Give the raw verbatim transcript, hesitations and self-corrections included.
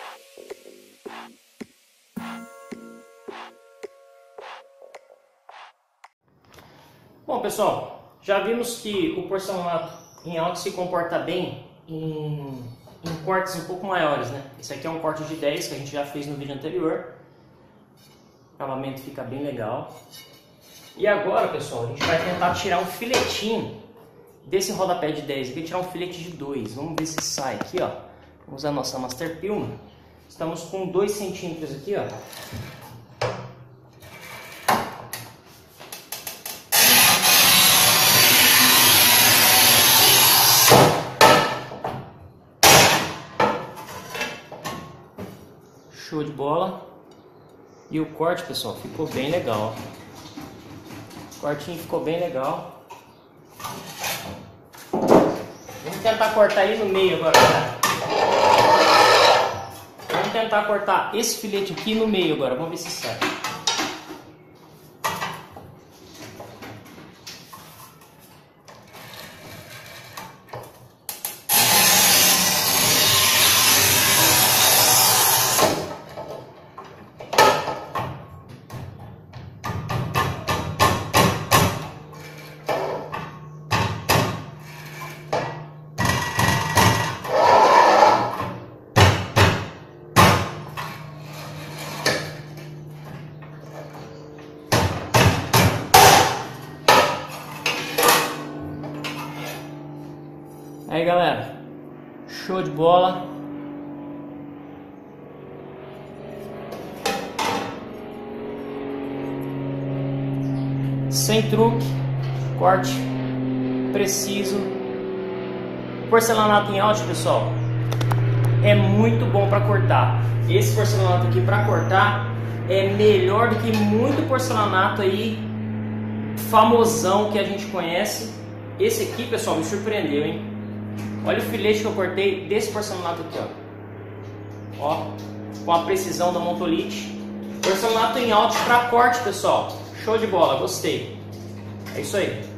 Bom, pessoal, já vimos que o porcelanato em alto se comporta bem em, em cortes um pouco maiores, né? Esse aqui é um corte de dez que a gente já fez no vídeo anterior. O acabamento fica bem legal. E agora, pessoal, a gente vai tentar tirar um filetinho desse rodapé de dez aqui, tirar um filete de dois. Vamos ver se sai aqui, ó. Vamos usar a nossa Master Pilma. Estamos com dois centímetros aqui, ó. Show de bola. E o corte, pessoal, ficou bem legal. O cortinho ficou bem legal. Vamos tentar cortar ele no meio agora, cara. Vamos tentar cortar esse filete aqui no meio agora. Vamos ver se sai. Aí, galera, show de bola. Sem truque, corte preciso. Porcelanato em alto, pessoal, é muito bom para cortar. Esse porcelanato aqui para cortar é melhor do que muito porcelanato aí famosão que a gente conhece. Esse aqui, pessoal, me surpreendeu, hein? Olha o filete que eu cortei desse porcelanato aqui, ó. Ó, com a precisão da Montolite. Porcelanato em alto para corte, pessoal. Show de bola, gostei. É isso aí.